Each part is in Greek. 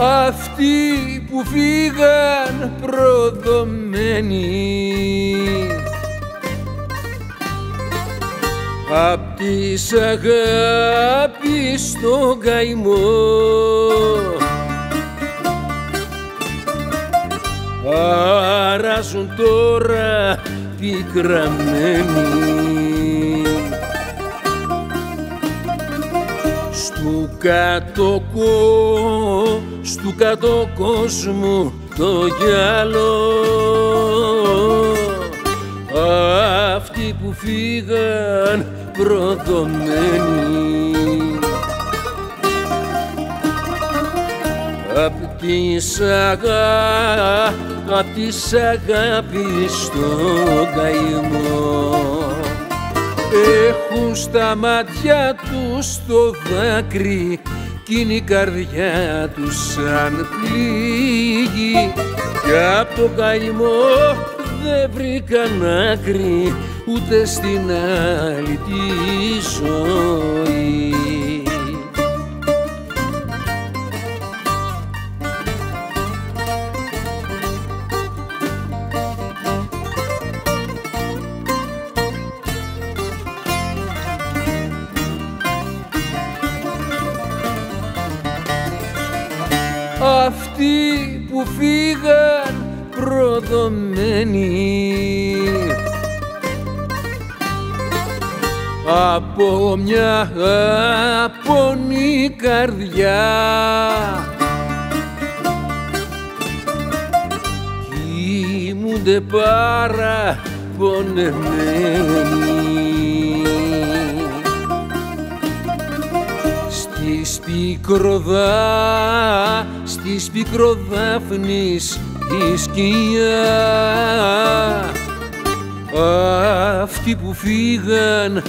αυτοί που φύγαν προδομένοι απ' της αγάπης στον καημό, αράζουν τώρα πικραμένοι στου κάτω κόσμου το γυαλό, αυτοί που φύγαν προδομένοι απ' της αγάπης στον καημό. Έχουν στα μάτια τους το δάκρυ κι είναι η καρδιά τους σαν πληγή, κι απ' το καημό δεν βρήκαν άκρη ούτε στην άλλη τη ζωή. Αυτοί που φύγαν προδομένοι από μια απονή καρδιά, κοιμούνται παραπονεμένοι στις πικροδάφνης η σκιά, αυτοί που φύγαν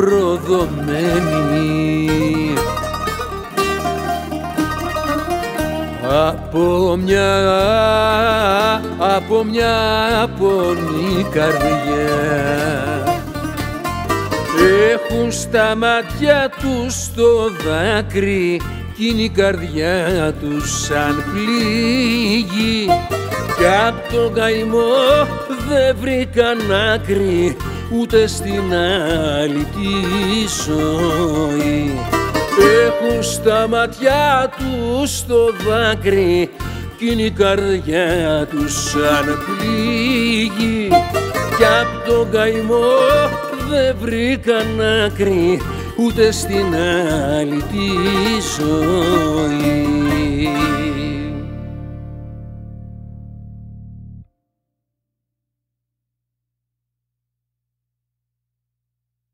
προδομένοι από μια απονή καρδιά. Έχουν στα μάτια τους το δάκρυ κι είναι η καρδιά τους σαν πληγή, κι απ' τον καημό δεν βρήκαν άκρη ούτε στην άλλη τη ζωή. Έχουν στα μάτια τους το δάκρυ κι είναι η καρδιά τους σαν πληγή, κι απ' τον καημό δεν βρήκαν άκρη ούτε στην άλλη τη ζωή.